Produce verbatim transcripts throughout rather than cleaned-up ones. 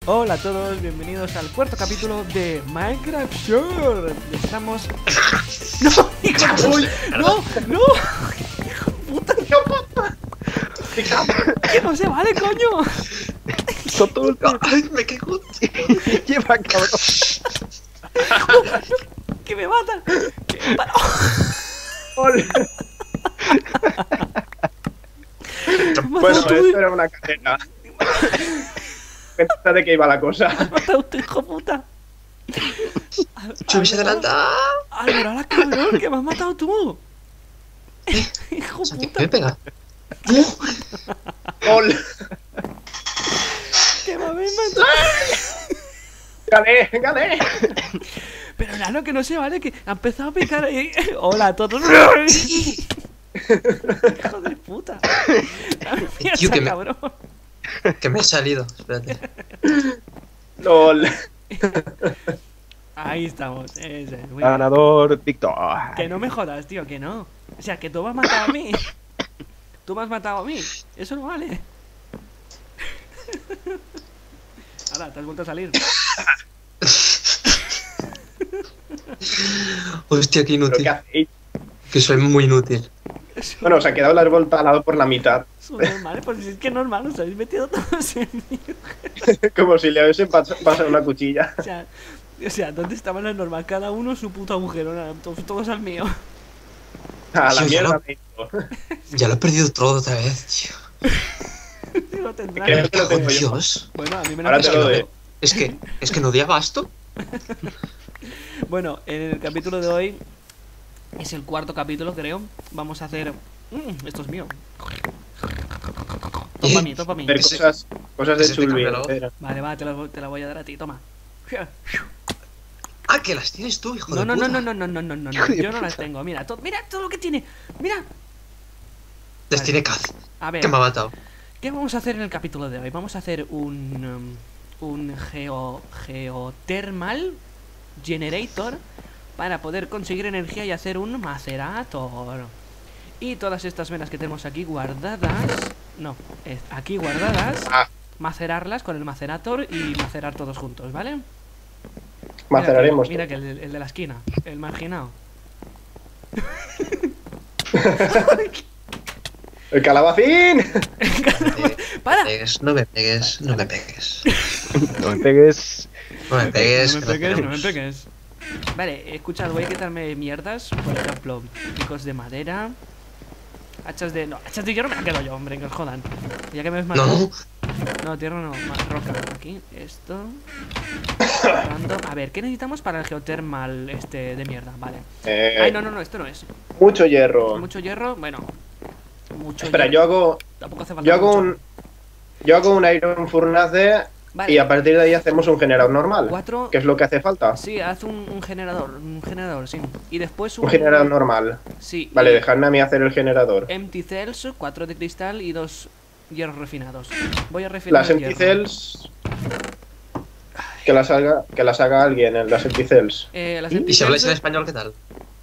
Hola a todos, bienvenidos al cuarto capítulo de Minecraft Shore. Estamos... ¡No! ¡Hijo de... ¡No! ¡No! ¡Hijo de puta! ¡Que no se vale, coño! Sotulpa. ¡Ay, me cago! Lleva, cabrón. ¡Que me matan! ¡Que me matan! Bueno, esto era una cadena. Cuenta de que iba la cosa. ¡Me has matado tú, hijo de puta! ¡Chubi se adelanta! ¡Alborala, cabrón! ¡Que me has matado tú! ¡Hijo de ¿Qué puta! me pega? ¡Gol! ¡Que me habéis matado! ¡Gané! ¡Gané! Pero Nano, que no se vale, que ha empezado a picar ahí. ¡Hola a todos! ¡Hijo de puta! Tío, que me- cabrón! Que me he salido, espérate. ¡Lol! Ahí estamos. Ese, muy bien. Ganador, Víctor. Que no me jodas, tío, que no. O sea, que tú me has matado a mí. Tú me has matado a mí. Eso no vale. Ahora, te has vuelto a salir. Hostia, qué ¿Pero qué inútil. hacéis? Que soy muy inútil. Eso Bueno, se ha quedado el árbol talado por la mitad. eso es normal, pues si es que es normal, os habéis metido todos en mí. Como si le hubiesen pas- pasado una cuchilla. O sea, o sea, ¿dónde estaban los normal? Cada uno su puto agujero, nada, todos, todos al mío. A la Tío, ya mierda. lo- me he ido. Ya lo he perdido todo otra vez, tío. Sí, lo tendrás. Creo Me que lo cago en tengo yo. Dios. Bueno, a mí me lo Ahora han te quitado. lo doy. Es que, es que no di abasto. Bueno, en el capítulo de hoy es el cuarto capítulo, creo. Vamos a hacer... Mm, esto es mío. Topa a mí, topa a mí. Ver Ese- cosas, cosas de ese te Chulbi. cambia la voz. espera. Vale, va, te la, te la voy a dar a ti, toma. Ah, que las tienes tú, hijo No, de no, puta. no, no, no, no, no, no, no, Hijo de yo no las puta. tengo. Mira, to- mira todo lo que tiene. Mira. Las tiene Kaz, A ver, que me ha matado. ¿qué vamos a hacer en el capítulo de hoy? Vamos a hacer un um, un geo geothermal generator para poder conseguir energía y hacer un macerator. Y todas estas venas que tenemos aquí guardadas, no, es aquí guardadas, Ah. macerarlas con el macerator y macerar todos juntos, ¿vale? Maceraremos. Mira que, mira que el, el de la esquina, el marginado. ¡El calabacín! ¡Para! No me pegues, no me pegues, no me pegues. No me pegues. No me pegues, No que me lo pegues, no me tenemos. pegues. Vale, escuchad, voy a quitarme mierdas. Por ejemplo, picos de madera. Hachas de... No, hachas de hierro me la quedo yo, hombre, que os jodan. Ya que me habéis matado... No, No, tierra no, más roca. Aquí, esto... Random. A ver, ¿qué necesitamos para el geothermal este de mierda? Vale. Eh, Ay, no, no, no, esto no es. Mucho hierro. Mucho hierro, bueno. Mucho Espera, hierro. yo hago. Tampoco hace falta Yo hago mucho. un. Yo hago un Iron Furnace Vale. y a partir de ahí hacemos un generador normal. Cuatro... ¿Qué es lo que hace falta? Sí, haz un, un generador, un generador, sí. Y después un... Un generador normal. Sí. Vale, y- dejadme a mí hacer el generador. Empty cells, cuatro de cristal y dos hierros refinados. Voy a refinar Las el empty hierro. cells. Que las haga, que las haga alguien en las empty cells. Eh, las ¿Y empty y si habláis en cells... español, ¿qué tal?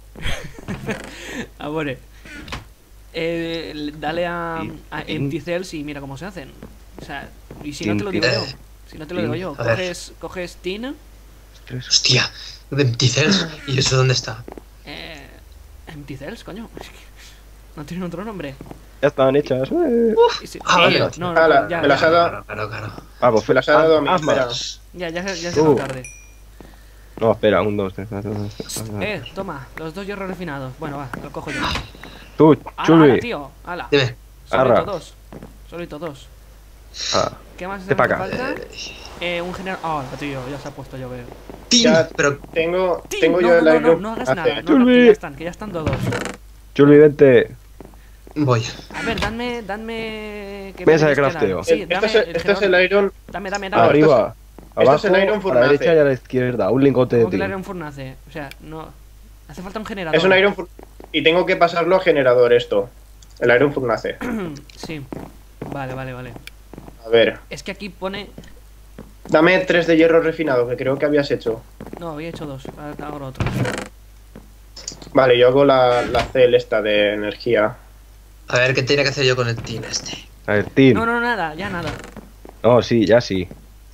Amore. Eh, dale a, a empty cells y mira cómo se hacen. O sea, y si no te lo digo yo. Si no te lo digo yo. A ver. Coges, coges tin, Hostia, de Empty-Cells. ¿Y eso dónde está? eh, empty cells, coño. Es que no tienen otro nombre. Ya estaban hechas. Eh. Y si- Ah, eh, vale. no, no, Ala, ya, me las ya, ha dado. Claro, claro, claro. Vamos, Me las ha dado a mí. hazme. espera. ya, ya, ya se Uh. va tarde. No, espera, un, dos, tres, cuatro, cinco, Eh, toma, los dos hierros refinados. Bueno, va, lo cojo yo. Tú, ¡Hala, hala, Chulbi. tío! ¡Hala! Dime. Solito Arra. dos. Solito dos. Ah, ¿Qué más Te hace paga. falta? Eh, un general... Ah, tío, ya se ha puesto a llover. Tin, Ya. pero Tengo, Tío, tengo no, yo no, el no, Iron no, no hagas Furnace. nada. No, no, que Chulbi. ya están, que ya están todos. Chulbi, vente. voy. A ver, danme... danme... ¿qué Mesa de medios quedan? crafteo. Sí, Esto dame es, el- el esto es generador. el Iron. Dame, dame, dame. Ah, Arriba, esto es abajo, el Iron a la Furnace. derecha y a la izquierda. Un lingote de ¿Cómo que tin. le haré un furnace? O sea, no... Hace falta un generador. Es un Iron Fur- Y tengo que pasarlo a generador esto. El Iron Furnace. Sí. Vale, vale, vale. A ver. Es que aquí pone... Dame tres de hierro refinado, que creo que habías hecho. No, había hecho dos. Ahora ahora otro. Vale, yo hago la, la cel esta de energía. A ver, ¿qué tenía que hacer yo con el tin este? A ver, tin. No, no, nada, ya nada. No, sí, ya sí.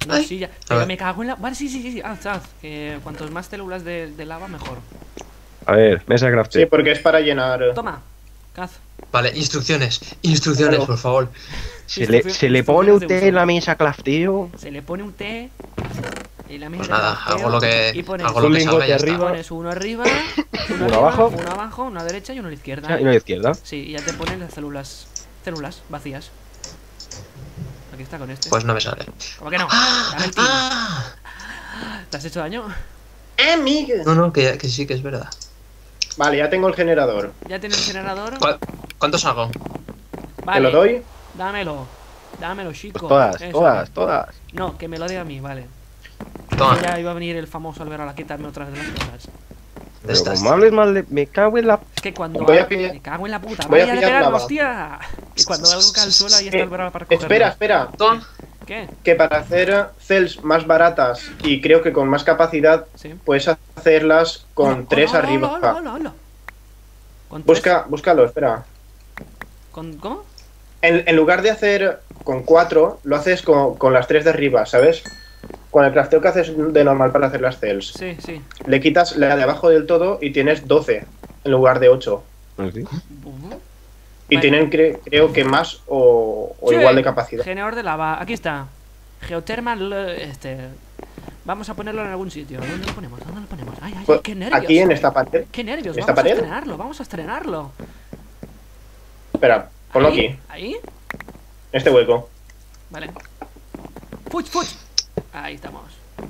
No, Ay. sí, ya. A Pero ver. me cago en la. Vale, sí, sí, sí, sí. Haz, haz. Que cuantos más células de, de lava, mejor. A ver, mesa de Sí, crafteo. porque es para llenar. Toma, Kaz. Vale, instrucciones. Instrucciones, Claro. por favor. Se le, se le pone instrucciones de usted uso. en la mesa crafteo. Se le pone un té. Y la mesa Pues de nada, crafteo, hago lo que, y pones, hago lo un que salga y ya lingote está. arriba. pones uno arriba, uno, Uno arriba, abajo. uno abajo, uno a la derecha y uno a la izquierda. Y no a la izquierda. Sí, y ya te ponen las células. Células vacías. Aquí está con este. Pues no me sale. ¿Cómo que no? ¡Ah! Dame el tiro. ¡Ah! ¿Te has hecho daño? ¡Amigo! No, no, que, que sí, que es verdad. Vale, ya tengo el generador. Ya tienes el generador. ¿Cuál- ¿Cuántos hago? Vale. ¿Te lo doy? Dámelo. Dámelo, chico. Pues todas, Eso. todas, todas. No, que me lo dé a mí, vale. Toma. Ya iba a venir el famoso Alberto a quitarme otras de las cosas. ¿Dónde Pero estás? como hables mal de... Me cago en la... Es que cuando. Voy a algo- pillar- Me cago en la puta. voy a Vaya de pillar pegar, lava. hostia. Y cuando algo cae al suelo, ahí está Eh, Alberto para cogerlo. Espera, espera. Toma. ¿Qué? Que para hacer cells más baratas y creo que con más capacidad, Sí. puedes hacerlas con Hola, tres hola, arriba. hola, hola, hola. ¿Con tres? Busca, búscalo, espera. ¿Con, ¿Cómo? En, en lugar de hacer con cuatro, lo haces con, con las tres de arriba, ¿sabes? Con el crafteo que haces de normal para hacer las cells. Sí, sí. Le quitas la de abajo del todo y tienes doce en lugar de ocho. ¿Sí? Ujú. Y Vale. tienen, cre- creo que más o, o Sí. igual de capacidad. Generador de lava. Aquí está. Geothermal. eh, Este. Vamos a ponerlo en algún sitio. ¿Dónde lo ponemos? ¿Dónde lo ponemos? Ay, ay, Pues, qué nervios. aquí en esta pared. Qué nervios. ¿Esta Vamos pared? a estrenarlo. Vamos a estrenarlo. Espera, ponlo Ahí, aquí, Ahí. en este hueco. Vale. Fuch, fuch. Ahí estamos.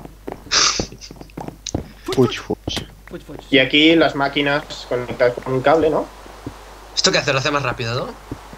Fuch, fuch. Fuch, fuch. Y aquí las máquinas conectadas con un cable, ¿no? ¿Esto qué hace? Lo hace más rápido, ¿no?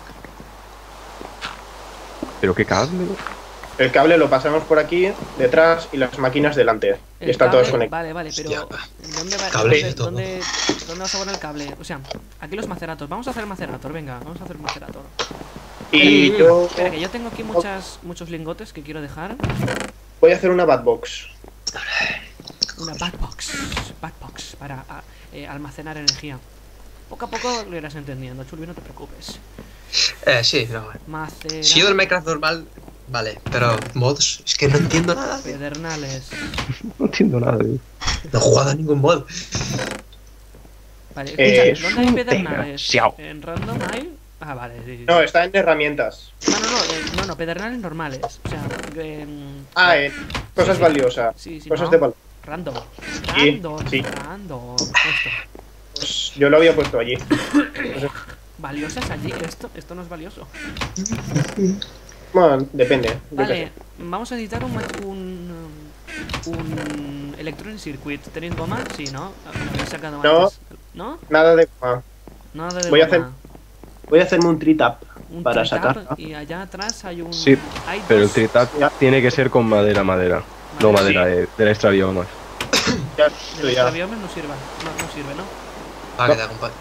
Pero qué cable. El cable lo pasamos por aquí, detrás, y las máquinas delante. Y El están cable- todas conectadas. Vale, vale, pero Hostia. ¿dónde va? Cable y ¿Dónde, todo. dónde, dónde vas a poner el cable? O sea, aquí los maceratos. Vamos a hacer macerator, venga, vamos a hacer macerator. Y yo Espera, que yo tengo aquí muchas, muchos lingotes que quiero dejar. voy a hacer una Batbox. Una Batbox. Batbox para a- eh, almacenar energía. Poco a poco lo irás entendiendo, Chulbi, no te preocupes. Eh, sí, no, bueno. Macerator. Si yo del Minecraft normal, vale. Pero mods, es que no entiendo nada. tío. Pedernales. No entiendo nada, tío. No he jugado a ningún mod. Vale, Eh, escucha, ¿dónde hay un pedernales? desgraciado. En random hay. Ah, vale, sí, sí. No, está en herramientas. No, no, no, eh, no, no, pedernales normales. O sea, en- Ah, en cosas sí. valiosas. Sí, sí, Cosas no. de valor. Random. Sí, Random. sí. Random. Esto. Pues yo lo había puesto allí. ¿Valiosas allí? ¿Esto? Esto no es valioso. Bueno, depende. yo qué Vale, sé. vamos a editar un, un, un Electronic Circuit. ¿Tenéis goma? Sí, ¿no? Me habéis sacado No. antes. ¿No? Nada de goma. Nada de Voy a goma. Voy a hacerme un tree tap Un para tree-tap, sacar. Y allá atrás hay un... Sí, hay Pero el dos- tritat Ya. tiene que ser con madera, madera. No Madera. madera de, de la extraviomas. Ya, De esto los ya. aviones no sirve. No, no sirve, ¿no? Ah, No. que te acompaño.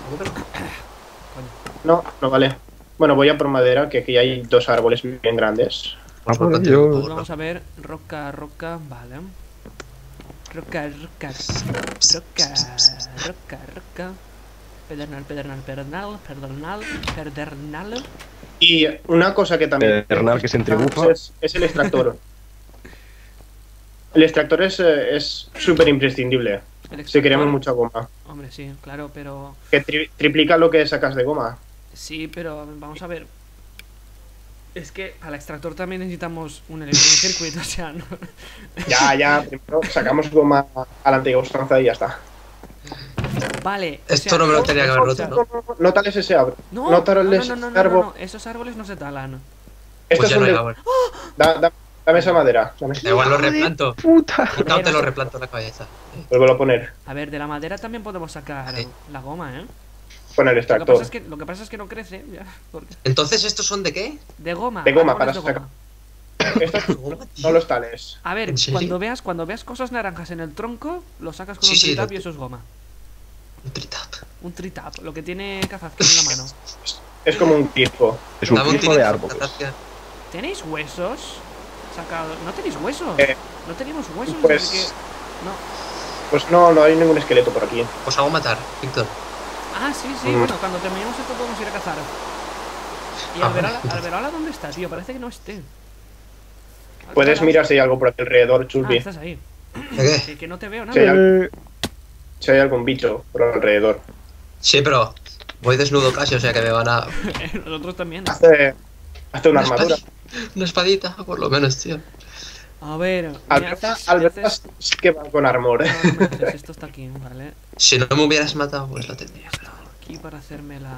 No, no vale. Bueno, voy a por madera, que aquí hay dos árboles bien grandes. Por Ah, favor, pues continúa, yo- por Pues favor. vamos a ver, roca, roca, vale. Roca, roca, roca, roca, roca. Pedernal, pedernal, pedernal, pedernal, pedernal. Y una cosa que también... Pedernal que se entrebufa. Es, es el extractor. El extractor es eh, es súper imprescindible. El Si queremos extractor. mucha goma. Hombre, sí, claro, pero... Que tri- triplica lo que sacas de goma. Sí, pero vamos a ver. Es que al extractor también necesitamos un electronic circuit, o sea, no... Ya, ya, primero sacamos goma a la antigua usanza y ya está. Vale. o Esto sea, no me lo tenía que haber o sea, roto, ¿no? No, no, no tales ese árbol. No, No no, tales no, no, ese no, no, no, árbol. no, esos árboles no se talan. Estos Pues ya son no hay de... árbol. Da- da- dame esa madera. Dame. Da igual, lo replanto. Puta. No te no lo sé. replanto en la cabeza. Vuelvo a poner A ver, de la madera también podemos sacar Sí. la goma, ¿eh? con el Lo que, extractor. pasa es que, lo que pasa es que no crece, ya, porque... Entonces, ¿estos son de qué? De goma. De goma, árboles para de goma. Estos Goma, tío. no los tales. A ver, ¿En serio? cuando veas, cuando veas cosas naranjas en el tronco, lo sacas con Sí, un sí, tritap lo- y eso es goma. Un tritap. Un tritap, lo que tiene Kazazkin en la mano. Es como un grifo. Es un Dame un tipo de tritap, árboles. Natalia. ¿Tenéis huesos? Sacados. ¿No tenéis huesos? Eh, no tenemos huesos pues- desde que... No. Pues no, no hay ningún esqueleto por aquí. Os hago matar, Víctor. Ah, sí, sí, Mm. bueno, cuando terminemos esto podemos ir a cazar. ¿Y Ah, Alberola, vale. Alberola dónde está, tío? Parece que no esté. Puedes mirar si hay algo por aquí alrededor, Ah, Chulpi. estás ahí. ¿Qué? Que, que no te veo Si hay, nada. al- Eh, si hay algún bicho por alrededor. Sí, pero voy desnudo casi, o sea que me van a... Nosotros también. Hazte, hazte una armadura. espadita, una espadita, por lo menos, tío. A ver, me Alberta, haces- me Alberta haces- sí que va con armor. no, no me haces, esto está aquí, vale. Si no me hubieras matado, pues lo tendría. Pero... Aquí para hacerme la...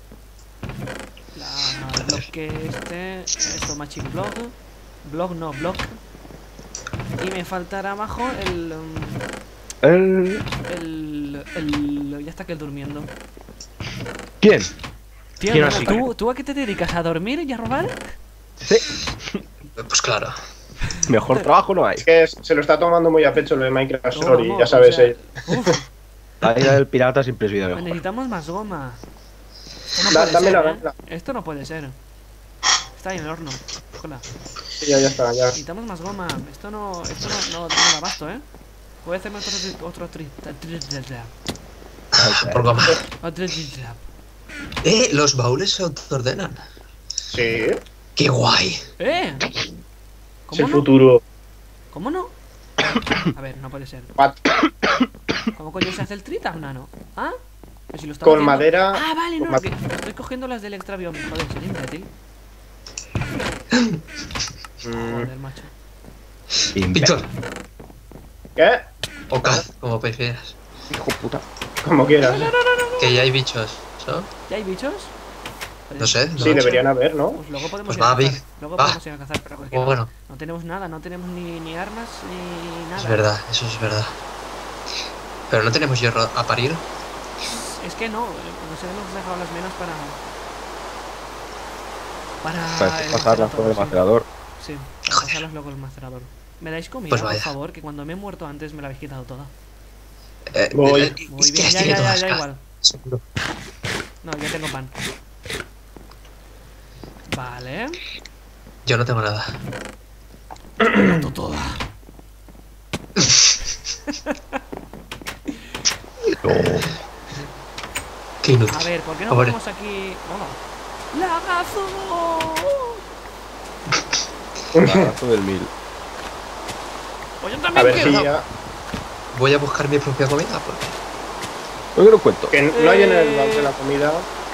La... bloque este... Esto, matching blog. Blog, no, block. Y me faltará abajo el... um, el... El... El... Ya está que durmiendo. ¿Quién? Tío, ¿Quién no, así? ¿tú, ¿tú a qué te dedicas? ¿A dormir y a robar? Sí. Pues claro. Mejor trabajo no hay. Es que se lo está tomando muy a pecho lo de Minecraft No, Story, vamos, ya sabes. o sea, eh. uf, La vida del pirata siempre ha sido mejor. necesitamos más goma. Esto no Da- puede dámela, ser, ¿eh? dámela. Esto no puede ser. Está ahí en el horno. Hola. Sí, ya, ya está, ya. Necesitamos más goma. Esto no, esto no, no, no da abasto, ¿eh? Voy a hacerme otro, otro tri, tri- tri- tri- Por goma. otro tri- tri- Eh, los baúles se autoordenan. Sí, ¡Qué guay! ¡Eh! es ¿Cómo el no? futuro. ¿Cómo no? A ver, no puede ser. What? ¿Cómo coño se hace el tritab, nano? ¿Ah? Pero si lo estaba Con haciendo- madera. Ah, vale, con no, ma- que estoy cogiendo las del extra biome. Joder, soy imbécil. Mm, Joder, macho. Víctor, ¿Qué? o Kaz, como prefieras. Hijo puta. Como quieras. Que ya hay bichos, ¿no? ¿Ya hay bichos? No sé. Sí, no. deberían haber, ¿no? Pues luego podemos Pues ir a va, cazar. Vic, Luego va. podemos ir a cazar, pero es que Oh, no, bueno, no tenemos nada, no tenemos ni, ni armas ni nada. es verdad, eso es verdad. Pero no tenemos hierro a parir. Es que no, nos hemos dejado las menas para. Para. Para el pasarlas macerador, por el sí. macerador. Sí, para pasarlas luego el macerador. ¿Me dais comida, Pues por vaya. favor? Que cuando me he muerto antes me la habéis quitado toda. Eh, Voy. eh, Muy es que bien, las ya, tiene ya, ya, todas, ya, Kaz, igual. seguro. No, ya tengo pan. Vale. Yo no tengo nada. Mato toda. Qué inútil. A ver, ¿por qué no Pobre. ponemos aquí. ¡Hola! ¡Lagazo! Barato del mil. Pues yo A también ver si quiero. ya. Voy a buscar mi propia comida porque... No que lo cuento. Que no hay en el baúl de la comida.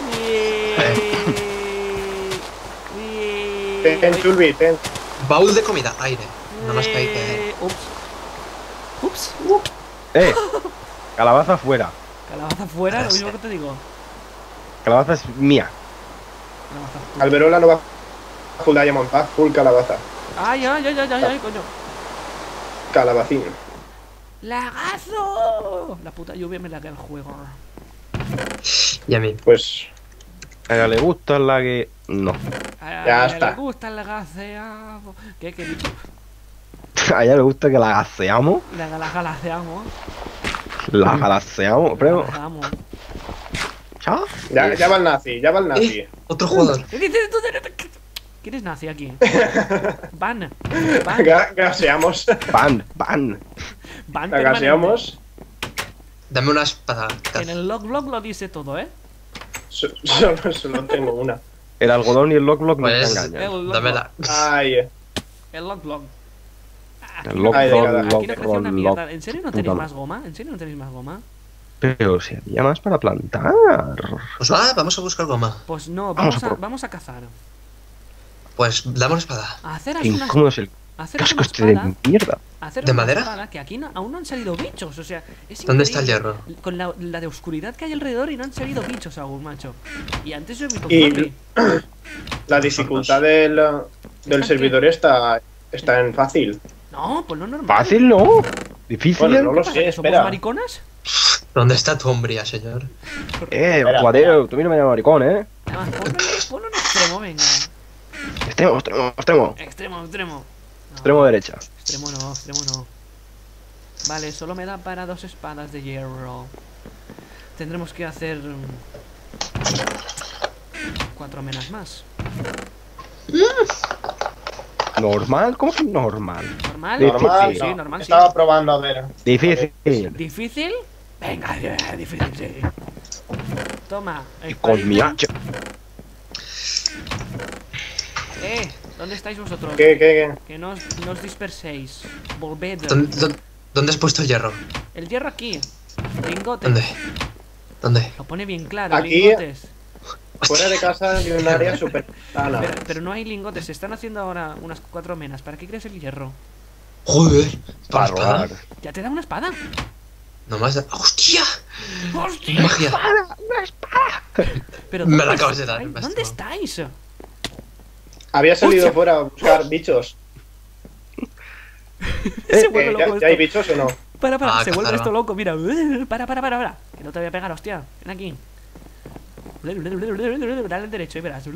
Ten, Chulbi, ten. Baúl de comida, aire. Nada más que hay que... Eh, Ups. Ups. ¡Eh! Calabaza fuera. Calabaza fuera, lo mismo que te digo. Calabaza es mía. Calabaza fuera. Alberola no va full diamond, va full calabaza. Ay, ay, ay, ay, ay, ay, coño. Calabacín. ¡Lagazo! La puta lluvia me laga el juego. Y a mí. Pues. A ella le gusta la que... No. A Ya a- está. Le gusta el lagaceamo. ¿Qué, qué he dicho? A ella le gusta que la gaseamos. La la galaceamos. La galaseamos, pero... Galaceamos. ¿Ya? Ya, ya va el nazi, ya va el nazi. Eh, otro jugador. ¿Qué dices tú? ¿Quién es nazi aquí? Van. Van. Ga- Gaseamos. Pan, pan. Van La permanente. gaseamos. Dame una espada, Kaz. En el log-log lo dice todo, ¿eh? So- Solo, solo tengo una. El algodón y el lock lock no Pues, se engañan. El log-log. dámela. Ay, eh. El log-log. Aquí El no- lock Ay, de lock, cada- Aquí lock no creció lock, una lock. mierda. ¿En serio no tenéis Puta más goma? ¿En serio no tenéis más goma? Pero si había más para plantar. Pues va, vamos a buscar goma. Pues no, Vamos vamos a a, por- vamos a cazar. Pues dame una espada. A haceros Qué una, incómodo es el haceros casco una este de espada. mierda. Haceros ¿De una madera? espada que aquí no- aún no han salido bichos. O sea, es ¿Dónde está el increíble. hierro? Con la, la de oscuridad que hay alrededor y no han salido bichos aún, macho. Y antes yo he visto un Y- zombie. La dificultad del, del ¿Está servidor está, está en fácil. No, pues no normal. Fácil, ¿no? Difícil. Bueno, no ¿Qué lo pasa, sé, que somos espera. mariconas? ¿Dónde está tu hombría, señor? Eh, Espera, guadero, tú mira me llamas maricón, eh. Además, ponlo, ponlo en extremo, venga. Extremo, extremo, extremo. Extremo, extremo. No, Extremo derecha. Extremo no, extremo no. Vale, solo me da para dos espadas de hierro. Tendremos que hacer... mm, cuatro menas más. ¿Normal? ¿Cómo que normal? ¿Normal? Sí, Normal, sí, sí, no. normal, sí. Estaba probando a ver. Difícil. ¿Difícil? Venga, yeah, difícil, sí. Toma. Y con mi espadita. hacha. Eh, ¿Dónde estáis vosotros? ¿Qué, qué, qué? Que no os, no os disperséis. Volved. ¿Dónde, dónde, dónde has puesto el hierro? El hierro aquí. Lingotes. ¿Dónde? ¿Dónde? Lo pone bien claro, Aquí. lingotes. Fuera de casa de un área súper plana. Pero, pero no hay lingotes, se están haciendo ahora unas cuatro menas. ¿Para qué quieres el hierro? Joder, Para para espada. robar. ¿Ya te da una espada? No más da. ¡Hostia! ¡Hostia! Magia. Pero Me ¿dónde la acabas de dar, estáis? me has ¿Dónde tomado. estáis? Había salido Hostia. fuera a buscar bichos. Se Eh, vuelve ¿ya, loco ¿Ya hay esto. bichos o no? Para, para, Ah, se vuelve cazar, esto va. loco, mira. Para, para, para, para. Que no te voy a pegar, hostia. Ven aquí. Dale al derecho y verás.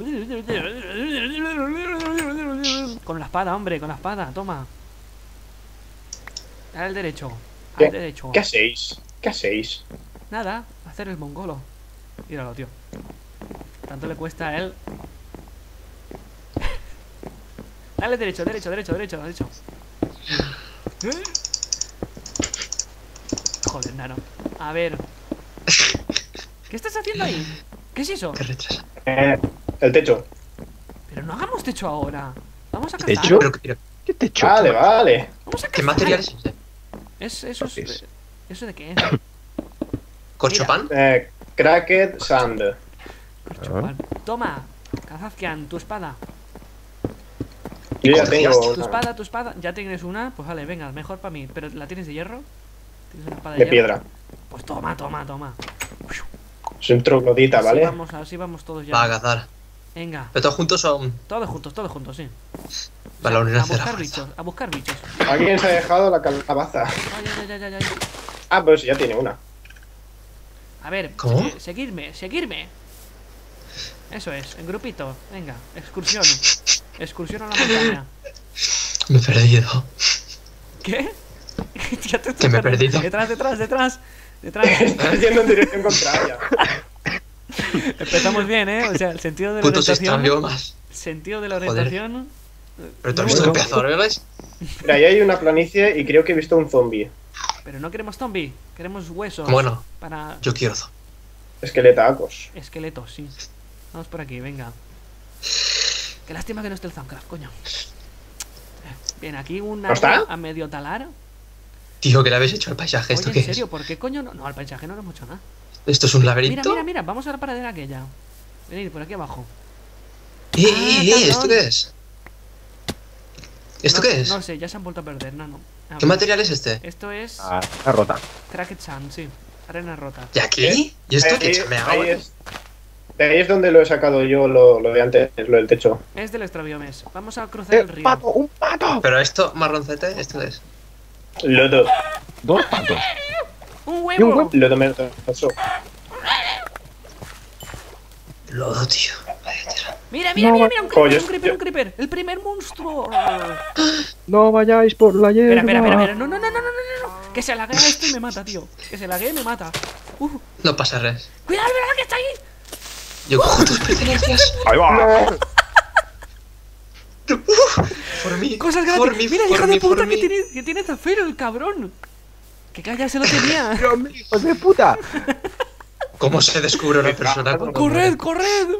Con la espada, hombre, con la espada, toma. Dale al derecho. Al ¿Qué? derecho. ¿Qué hacéis? ¿Qué hacéis? Nada, hacer el mongolo. Míralo, tío. Tanto le cuesta a él. Dale derecho, derecho, derecho, derecho, derecho. ¿Eh? Joder, nano. A ver. ¿Qué estás haciendo ahí? ¿Qué es eso? Qué retraso. Eh, el techo. Pero no hagamos techo ahora. Vamos a cazar. ¿Techo? Pero, pero, ¿Qué te echo? Vale, vale. Vamos a cazar. ¿qué material es ese? Es, eso es, ¿Qué es? ¿Eso de qué es? ¿Corchopan? Eh, cracked sand. Corchopan. Toma, Kazazkian, tu espada. Yo ya ¿Cómo tengo Tu una espada, tu espada. Ya tienes una. Pues vale, venga, mejor para mí. ¿Pero la tienes de hierro? ¿Tienes una espada de, de hierro? piedra. Pues toma, toma, toma. Es un troglodita, Así ¿vale? vamos, así vamos todos ya. Va a cazar. Venga, ¿Pero todos juntos o...? todos juntos, todos juntos, sí. Para la a unidad de la buscar fuerza. bichos, a buscar bichos. Alguien se ha dejado la calabaza. Ay, ay, ay, ay, ay. Ah, pues ya tiene una. A ver, ¿Cómo? segui- seguirme, seguirme. Eso es, en grupito. Venga, excursión. Excursión a la montaña. Me he perdido. ¿Qué? Ya te Que me he perdido. Detrás, detrás, detrás. Detrás. Estás yendo en dirección contraria. Empezamos bien, ¿eh? O sea, el sentido de la Putos orientación. extraviomas. Sentido de la Joder. orientación. Pero tú has no, visto no, qué pedazo de árboles. Mira, ahí hay una planicie y creo que he visto un zombie. Pero no queremos zombie, queremos huesos. ¿Cómo no? Para Yo quiero. zo- Esqueletacos. esqueletos, sí. Vamos por aquí, venga. Qué lástima que no esté el Zamcraft, coño. Bien, aquí un ¿No está? árbol a medio talar. Tío, ¿qué le habéis hecho al paisaje? ¿Esto Oye, qué en serio, es? ¿por qué coño no? No, al paisaje no le hemos hecho nada. ¿Esto es un Mira, laberinto? mira, mira, vamos a la paradera aquella. Venid, por aquí abajo. ¡Eh, eh, eh! Ah, ¿Esto cabrón. qué es? ¿Esto No- qué es? No sé, ya se han vuelto a perder, no, no. A ¿Qué ver, material es este? Esto es Ah, está rota. Cracked Sand, sí. Arena rota. ¿Y aquí? ¿Y esto Ahí- qué chamea? ahí es, de ahí es donde lo he sacado yo, lo, lo de antes, lo del techo. Es del extraviomes. Vamos a cruzar ¡Eh, el río. pato! ¡Un pato! Pero esto, marroncete, ¿esto qué es? Lodo. Dos patos. ¡Un Y un huevo! huevo. Lodo mertoso. Lodo, tío. Vaya tela. Mira, mira, No, mira, mira, un coño, creeper, un creeper, yo- un creeper. El primer monstruo. Espera, No vayáis por la hierba. espera, espera, espera. No, no, no, no, no, no, no. Que se laguea esto y me mata, tío. Que se laguea y me mata. Uh, No pasa res. cuidado, mira que está ahí. Yo cojo tus pertenencias. Ahí va. Por mí. Cosas por gratis. mí, Mira, por hijo mí, de puta, por que mí. tiene, que tiene zafiro el cabrón. Que calla, se lo tenía. Dios mío, hijos de puta. ¿Cómo se descubre una persona cuando ¡Corred, muere? corred!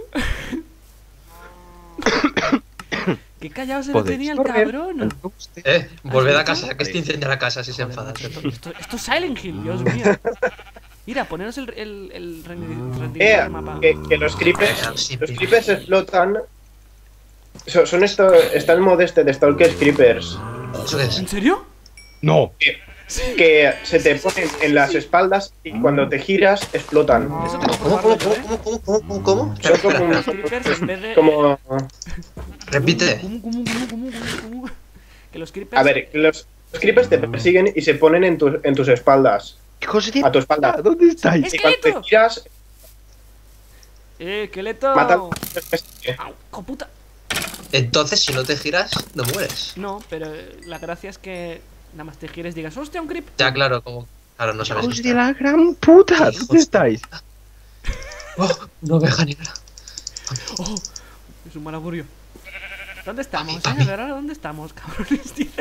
Que callado se lo Podéis tenía el correr. cabrón. Eh, volved ¿Has a casa, visto? que este incendia la casa si se Joder, enfada. macho, esto, esto, esto es Silent Hill, Dios mío. Mira, poneros el, el, el rendi- rendimiento Eh, del mapa. que, que los creepers, Sí, los sí. creepers explotan. Son, son esto, está el mod este de Stalker Creepers. ¿Eso qué es? ¿En serio? No. Que se te ponen en las espaldas y cuando te giras explotan. Eso tengo que ¿Cómo, probarlo cómo, yo, ¿eh? cómo, cómo, cómo, cómo, cómo? Son Espera, como, espera, Los creepers en vez de... como. repite. ¿Cómo, cómo, cómo, cómo, cómo, cómo? Que los creepers... A ver, los, los creepers te persiguen y se ponen en, tus en tus espaldas. Hijos de A tu espalda. ¿Dónde estáis? Es- Y cuando te ¡Esqueleto! giras, ¡Eh, esqueleto! matan. ¡Au, hijo puta! Entonces, si no te giras, no mueres. No, pero eh, la gracia es que nada más te gires y digas, ¡hostia, un creep! Ya, claro, como. Claro, no sabes. Hijos qué de está. la gran puta. Hijos ¿Dónde de- estáis? Oh, una oveja negra. ¡Oh! Es un mal augurio. ¿Dónde estamos? Papi, eh? papi. A ver, ahora, ¿dónde estamos, cabrones? Dice.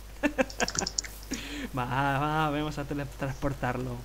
Va, va, vamos a teletransportarlo.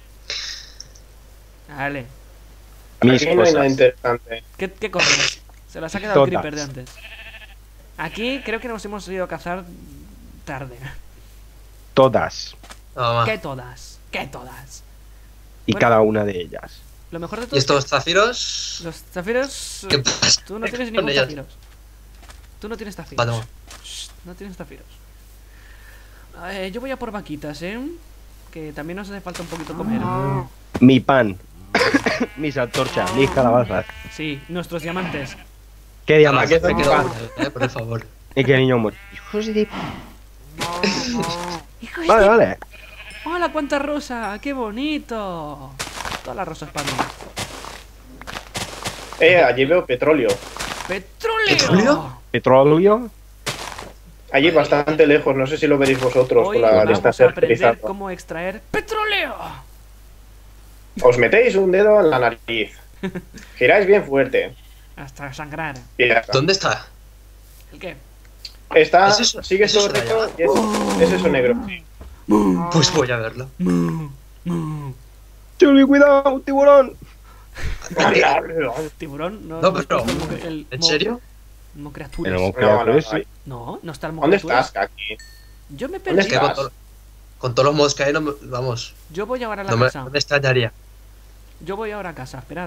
Vale. Mis Aquí no hay nada cosas. interesante. ¿Qué, qué corres? Se las ha quedado el Todas. creeper de antes. Aquí creo que nos hemos ido a cazar tarde. Todas. Toma. ¿Qué todas? ¿Qué todas? Y Bueno. cada una de ellas. Lo mejor de todo ¿Y es que estos zafiros? los zafiros... ¿Qué pasa? Tú no tienes con ningún ellos? zafiros. Tú no tienes zafiros. Va, toma. Shh, no tienes zafiros. Eh, yo voy a por vaquitas, ¿eh? Que también nos hace falta un poquito comer. Mi pan. Mis antorchas. Mis calabazas. Sí, nuestros diamantes. ¿Qué Ah, diamantes? que Me Toma. quedo una, eh, por favor. Y qué niño muerto. Hijos de... ¡Hijos Vale, de- vale. ¡Hola, cuánta rosa! ¡Qué bonito! Todas las rosas para mí. Eh, allí veo petróleo. ¡Petróleo! ¿Petróleo? Petróleo. Allí bastante lejos, no sé si lo veréis vosotros Hoy con la vamos distancia a aprender utilizada. cómo extraer petróleo. Os metéis un dedo en la nariz. Giráis bien fuerte. Hasta sangrar. Y ya está. ¿Dónde está? ¿El qué? Está, ¿Es eso? sigue ¿Es todo eso de recto allá? y es, es eso negro. Pues voy a verlo. Chuli, cuidado, un tiburón. ¿Tiburón? No, No, pero- está el mo- el ¿En mo- serio? Mocreaturas. El No, mosqueador no, ese. No, no está el ¿Dónde Mocreaturas. estás, Kaki? Yo me ¿Dónde perdí. Es que con, estás? to- con todos los mods que hay, no me- vamos, Yo voy ahora a la no me, casa. no me extrañaría. Yo voy ahora a casa, esperad.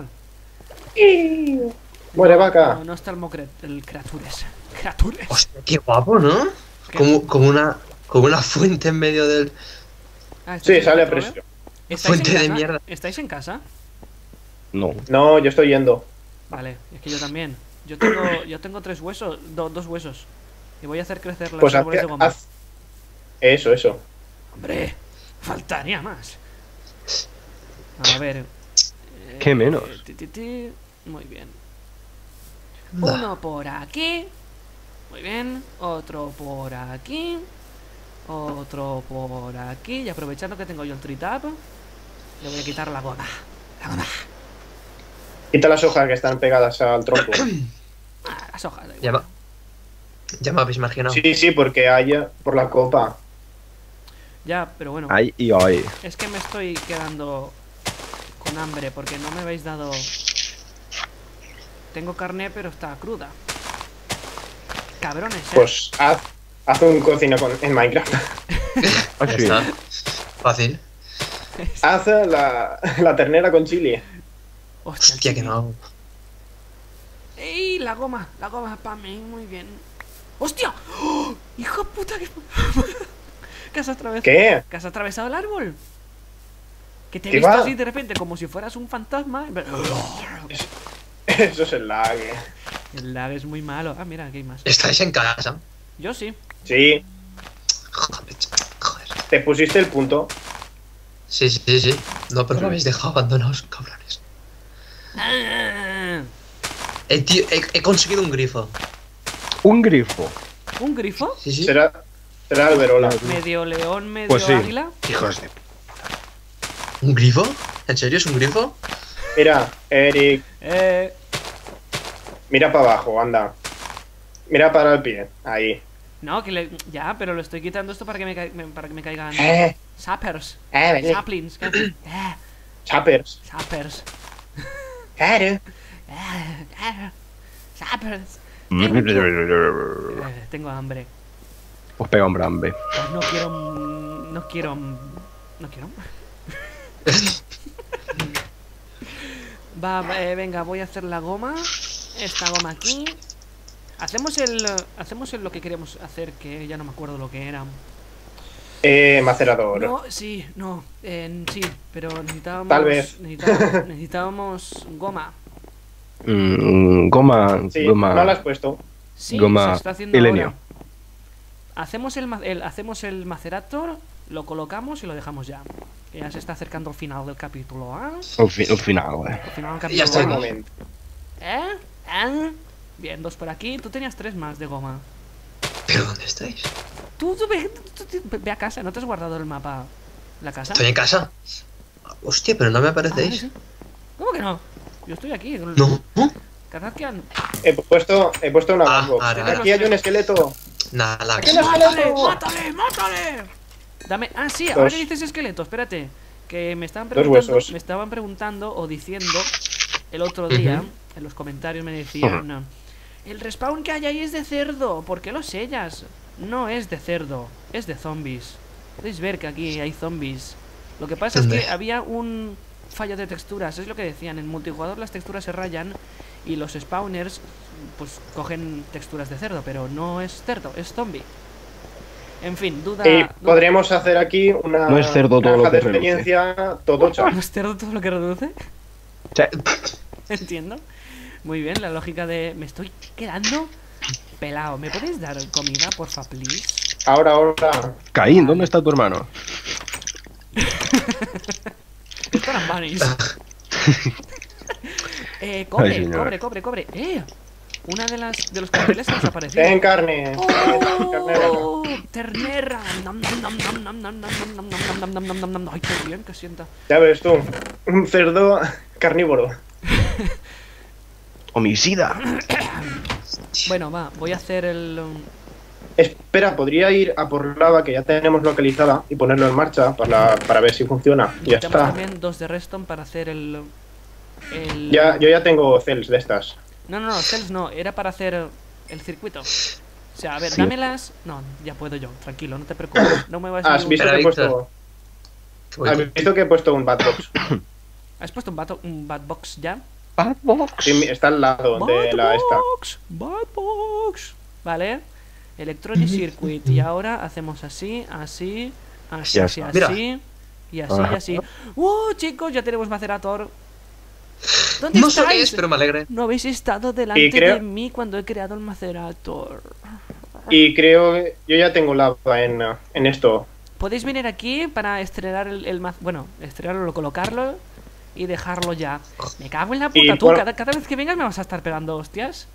Muere vaca. No, no está el Mocre... el Creatures. Creatures. Hostia, qué guapo, ¿no? ¿Qué? Como, como una como una fuente en medio del... Ah, ¿estáis Sí, en sale a petróleo? precio. ¿Estáis Fuente en de casa? mierda. ¿Estáis en casa? No. No, yo estoy yendo. Vale, es que yo también. Yo tengo, yo tengo tres huesos, do- dos huesos. Y voy a hacer crecer las Pues haz, árboles de goma. haz- Eso, eso. Hombre, faltaría más. A ver. eh, ¿Qué menos? ti, ti, ti. Muy bien. Da. Uno por aquí. Muy bien. Otro por aquí. Otro por aquí. Y aprovechando que tengo yo el tritap, le voy a quitar la goma. La goma. Quita las hojas que están pegadas al tronco. Ah, las hojas. da igual. Ya, ma- ya me habéis marginado. Sí, sí, porque hay eh, por la copa. Ya, pero bueno. Ay y ay. Es que me estoy quedando con hambre porque no me habéis dado... Tengo carne pero está cruda. Cabrones, ¿eh? Pues haz, haz un cocina con, en Minecraft. Ah, Ya sí. está. Fácil. Haz la, la ternera con chili. Hostia, Hostia, que chiqui. no. ¡Ey! La goma, la goma para mí, muy bien. ¡Hostia! ¡Oh! ¡Hijo de puta! ¿Qué, ¿Qué has atravesado? ¿Qué? ¿Que has atravesado el árbol? Que te he ¿Qué visto va? así de repente como si fueras un fantasma. Eso es el lag. El lag es muy malo. Ah, mira, aquí hay más. ¿Estáis en casa? Yo sí. Sí, Joder. Joder. te pusiste el punto. Sí, sí, sí, sí. No, pero lo habéis dejado abandonados, cabrones. Ah, Eh, tío, he, he conseguido un grifo. Un grifo. ¿Un grifo? Sí, sí. Será, será el Verola. Medio león, medio Pues sí. águila. Hijos de... ¿Un grifo? ¿En serio es un grifo? Mira, Eric, Eh, mira para abajo, anda. Mira para el pie, ahí. no, que le... Ya, pero lo estoy quitando esto para que me, ca- me- para que me caigan Eh, sappers. eh, vení. Saplings. ¿qué? Eh, Chappers. sappers. Claro. Eh, eh, sappers. Eh, tengo hambre. Pues pega un brambe. Pues no quiero... mm, No quiero... mm, No quiero... Va, va, eh, venga, voy a hacer la goma. Esta goma aquí. Hacemos el... Hacemos el lo que queríamos hacer, que ya no me acuerdo lo que era. Eh, macerador. No, sí, no, eh, sí, pero necesitábamos... Tal vez. Necesitábamos, necesitábamos goma. Mm, goma. Sí, goma. no lo has puesto. Sí, Goma se está haciendo Ilenio. ahora. Hacemos el, ma- el- hacemos el macerator, lo colocamos y lo dejamos ya. Que ya se está acercando al final del capítulo, ¿ah? Un, fi- un final, eh. Al final del Ya capítulo. está. Un ¿ah? momento. ¿Eh? ¿Eh? Bien, dos por aquí. Tú tenías tres más de goma. ¿Pero dónde estáis? Tú, tú ve, tú- tú- ve a casa, ¿no te has guardado el mapa? ¿La casa? ¿Estoy en casa? Hostia, pero no me Ah, aparecéis. sí. ¿Cómo que no? Yo estoy aquí. No. Kazatkian. He puesto, he puesto una Ah, bandbox. ahora, ahora. Aquí hay un esqueleto. Nada, la Aquí no es ¡Mátale! esqueleto. ¡Mátale! ¡Mátale! Dame. Ah, sí, Dos. ahora que dices esqueleto, espérate. Que me estaban Dos preguntando. huesos. Me estaban preguntando o diciendo el otro día, en los comentarios me decían. El respawn que hay ahí es de cerdo. ¿Por qué lo sellas? No es de cerdo, es de zombies. Podéis ver que aquí hay zombies. Lo que pasa es ¿Dónde? que había un fallo de texturas. Es lo que decían, en multijugador las texturas se rayan y los spawners pues cogen texturas de cerdo, pero no es cerdo, es zombie. En fin, duda... Y duda- podríamos hacer aquí una No es cerdo todo granja lo que de reluce. experiencia todocha. ¿No es cerdo todo lo que reduce? Sí. Entiendo. Muy bien, la lógica de... Me estoy quedando pelado. ¿Me podéis dar comida, porfa, please? Ahora, ahora. Caín, ¿dónde está tu hermano? Esto eran bunnies. eh, cobre, Ay, señor. cobre, cobre, cobre. Eh, una de las de los carteles que nos apareció. Ten carne. Carnera. ¡Oh! Ternera. Nom, nom, nom, nom, nom, nom, nom, nom, nom, nom, nom, nom, nom, nom. Ay, qué bien que sienta. Ya ves tú, un cerdo carnívoro. ¡Homicida! Bueno, va, voy a hacer el... um, Espera, podría ir a por lava que ya tenemos localizada y ponerlo en marcha para, para ver si funciona. Y ya Tenemos está. también dos de redstone para hacer el... el... Ya, yo ya tengo cells de estas. No, no, no, cells no, era para hacer el circuito. O sea, a ver, Sí. dámelas... No, ya puedo yo, tranquilo, no te preocupes. No me vas a... ¿Has visto que Espera, he puesto, Que voy ¿has con- visto que he puesto un batbox? ¿Has puesto un, bato- un bad box ya? ¡Badbox! Sí, está al lado de la esta. Box, bad box. Vale. Electronic Circuit. Y ahora hacemos así, así, así, Ya así, está. Mira. así. Y así, Ajá. y así. ¡Uh, chicos! Ya tenemos Macerator. ¿Dónde No sé qué estáis? es, pero me alegre. No habéis estado delante Y creo- de mí cuando he creado el Macerator. Y creo que yo ya tengo lava en, en esto. Podéis venir aquí para estrenar el, el maz- bueno, estrenarlo, colocarlo y dejarlo ya. Me cago en la puta, Y tú. por- Cada, cada vez que vengas me vas a estar pegando hostias.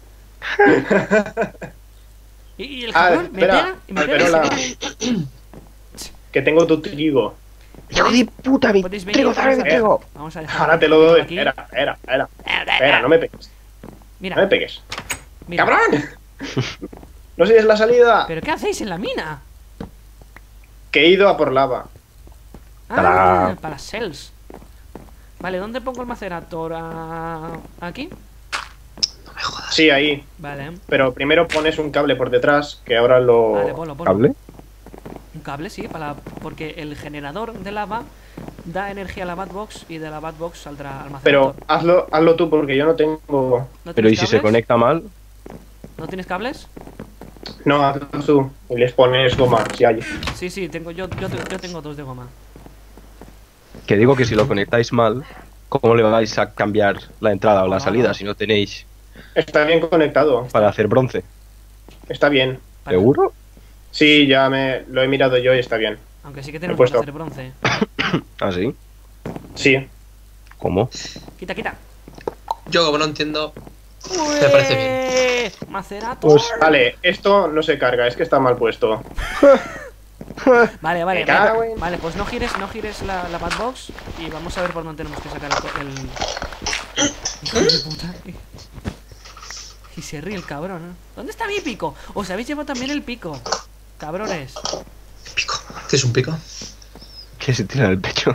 y, y el Ah, cabrón me espera, pega y me pega. Alberola, que tengo tu trigo. ¡Hijo de puta! ¡Mi Podéis venir, trigo, ¿sabes de vamos a- trigo! Vamos a dejar Ahora te el lo trigo doy. aquí. Espera, espera, espera. Espera, no me pegues. No Mira, me pegues. mira. ¡Cabrón! No sé si es la salida. ¿Pero qué hacéis en la mina? Que he ido a por lava. Ah, Tarán. para cells. Vale, ¿dónde pongo el macerator? Ah, ¿Aquí? No me jodas. Sí, ahí. Vale. Pero primero pones un cable por detrás, que ahora lo... Vale, ponlo, ponlo. ¿Cable? Un cable, sí, para porque el generador de lava da energía a la Batbox y de la Batbox saldrá al Pero macerator. hazlo, hazlo tú porque yo no tengo... ¿No Pero ¿y tienes si se cables? conecta mal? ¿No tienes cables? No, hazlo tú. Y les pones goma, si hay. Sí, sí, tengo, yo, yo, yo tengo dos de goma. Que digo que si lo conectáis mal, ¿cómo le vais a cambiar la entrada o la Ah. salida si no tenéis Está bien conectado. para hacer bronce? Está bien. Vale. ¿Seguro? Sí, ya me lo he mirado yo y está bien. Aunque sí que tenemos puesto. que hacer bronce. ¿Ah, sí? Sí. ¿Cómo? Quita, quita. Yo, como no entiendo, me parece bien. bien. Macerator. Pues- Vale, esto no se carga, es que está mal puesto. Vale, vale, Me cago vale. en- Vale, pues no gires, no gires la, la Batbox y vamos a ver por dónde tenemos que sacar el... el... Hijo de puta. Y se ríe el cabrón, ¿eh? ¿Dónde está mi pico? Os habéis llevado también el pico. Cabrones. Pico. ¿Qué es un pico? Que se tira en el pecho.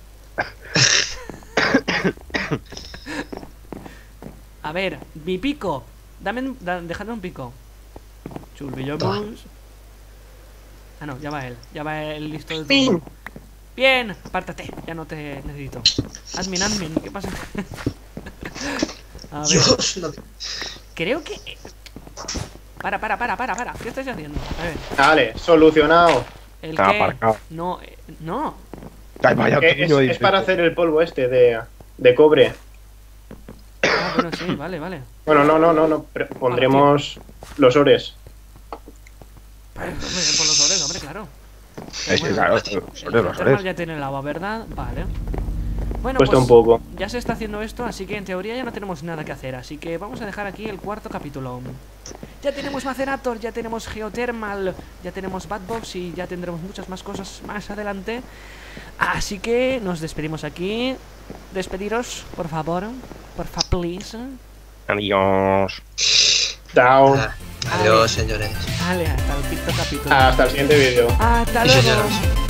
A ver, mi pico. Dame, da- dejadme un pico. Chulbillamos. Ah, no, ya va él. Ya va él listo de todo. Bien, apártate. Ya no te necesito. Admin, admin, ¿qué pasa? A ver, Dios, no- creo que... Para, para, para, para, para. ¿Qué estáis haciendo? A ver, Vale, solucionado. ¿el Está qué? aparcado. No, eh, no. Ay, vaya, Eh, es, coño, es dice. para hacer el polvo este de, de cobre. Ah, bueno, sí, vale, vale. Bueno, no, no, no, no. pre- Pondremos los ores. Pues, hombre, por los ores, hombre, claro. Es que, Bueno, claro, el los el ores, los geothermal ores. ya tiene el agua, ¿verdad? Vale. Bueno, Cuesta pues un poco. ya se está haciendo esto, así que en teoría ya no tenemos nada que hacer. Así que vamos a dejar aquí el cuarto capítulo. Ya tenemos Macerator, ya tenemos Geothermal, ya tenemos Batbox y ya tendremos muchas más cosas más adelante. Así que nos despedimos aquí. Despediros, por favor. Por fa, please. Adiós. Chao. Ah, adiós, señores. Vale, hasta el quinto capítulo. Hasta el siguiente vídeo. Hasta Y luego. señoras.